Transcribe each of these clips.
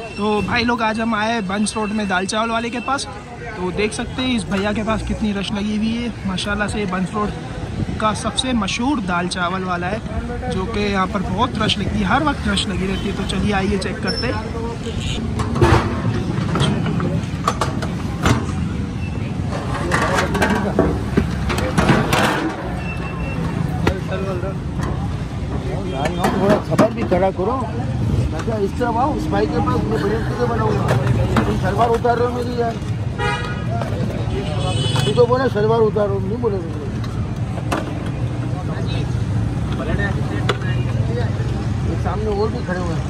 तो भाई लोग आज हम आए बंस रोड में दाल चावल वाले के पास। तो देख सकते हैं इस भैया के पास कितनी रश लगी हुई है। माशाल्लाह से बंस रोड का सबसे मशहूर दाल चावल वाला है, जो कि यहाँ पर बहुत रश लगती है, हर वक्त रश लगी रहती है। तो चलिए आइए चेक करते हैं। थोड़ा खबर भी खड़ा करो। मैं क्या इस तरफ आओ, उस भाई के पास मैं बड़े से बनाऊंगा। तुम सलवार उतार रहे हो मेरी यार। तू तो बोले सलवार उतारो, नहीं बोले तुम। सामने और भी खड़े हुए हैं।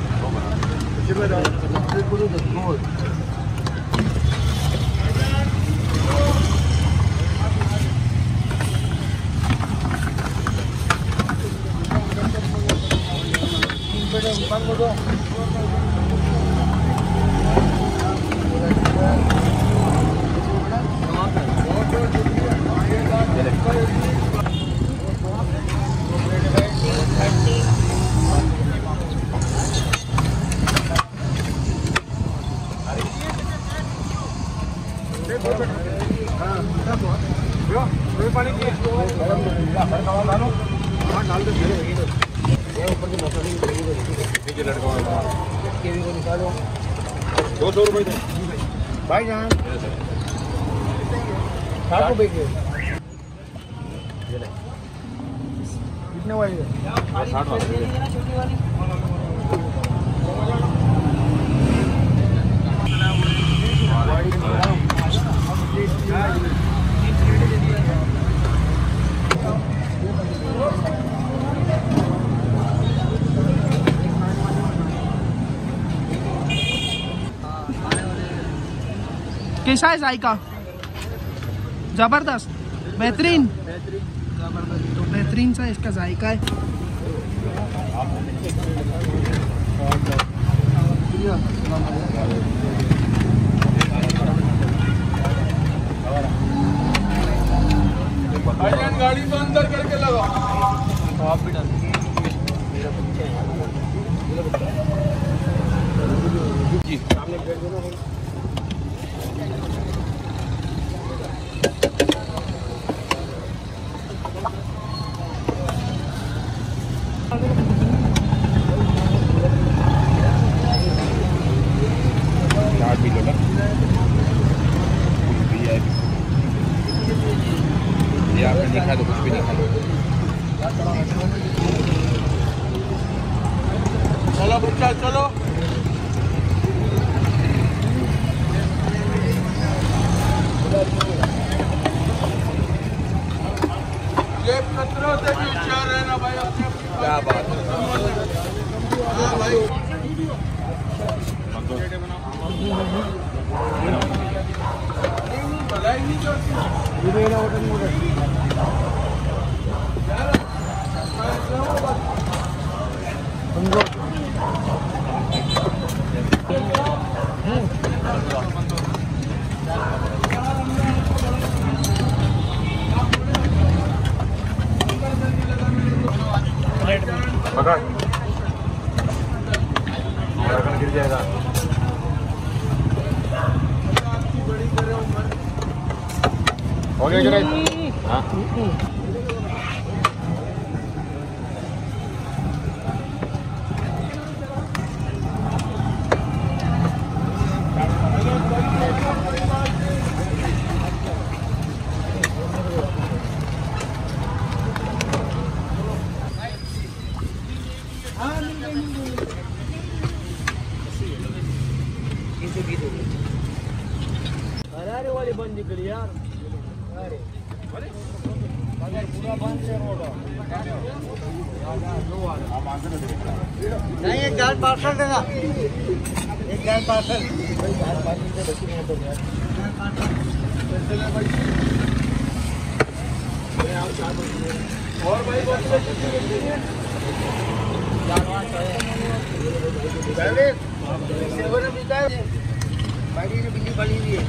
₹200 भाई जान कितने वाली है? 60 वाली। कैसा है जायका? जबरदस्त, बेहतरीन, तो बेहतरीन सा इसका जायका है। गाड़ी तो अंदर करके लगा। आप भी डाल जी सामने बैठ दो। आपने नहीं खाया तो कुछ भी नहीं खाया। चलो बच्चा चलो। ये खतरों से भी होशियार रहना भाई। क्या बात है। हाँ भाई भलाई नहीं करती। गिर जाएगा। हो गया जरा। हाँ अरे वाली बंद निकली यार। अरे पूरा बंद है रोड। नहीं एक गैस पार्सल देना, एक गैस पार्सल। और भाई बिल्ली बनी हुई है।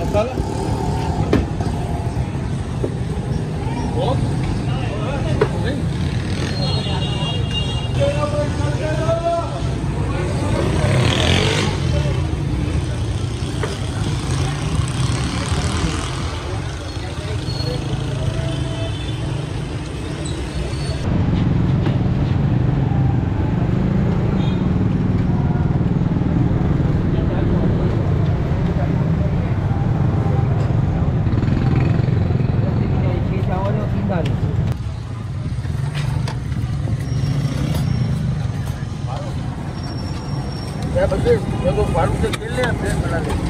तो फारूक से खेल ले फिर बना ले।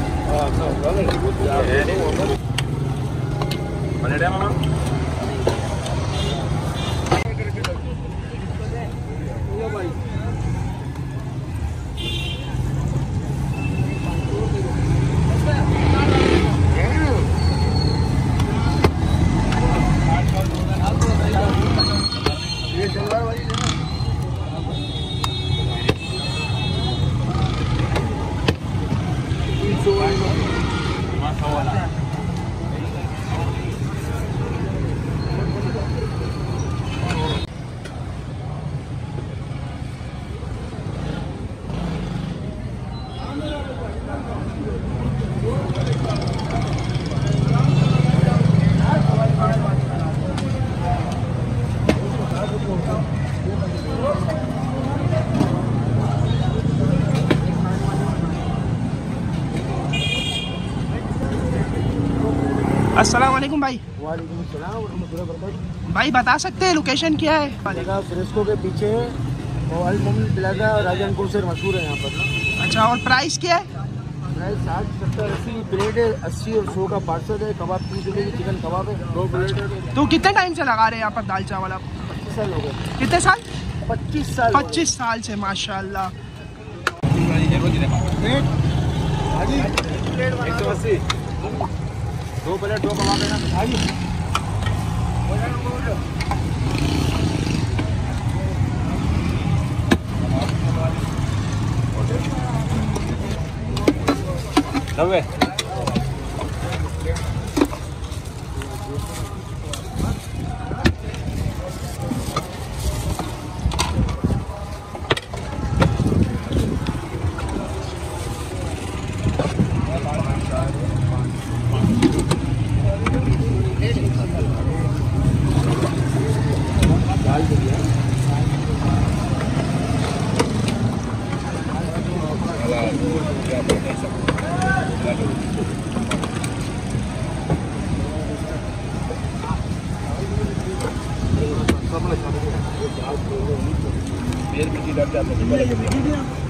ये सलवार वाली लेना। अस्सलाम वालेकुम भाई। वालेकुम सलाम व रहमतुल्लाहि व बरकातहू। भाई बता सकते हैं लोकेशन क्या है? जगह फ्रेस्को के पीछे अल मोमिन प्लाजा राजनपुर से मशहूर है यहाँ पर ना। अच्छा, और प्राइस क्या है? प्राइस 60, 70, 80 प्लेट है, 80 और 100 का पार्सल है। कबाब 30 रुपये की चिकन कबाब है, 2 प्लेट है। तो कितने टाइम से लगा रहे हैं यहाँ पर दाल चावल आप? 25 साल हो गए। कितने साल? 25 साल। 25 साल से, माशाल्लाह। प्लेट 180, 2 प्लेट 2 कबाब है ना। आइए नब्बे। Biar biji dapat.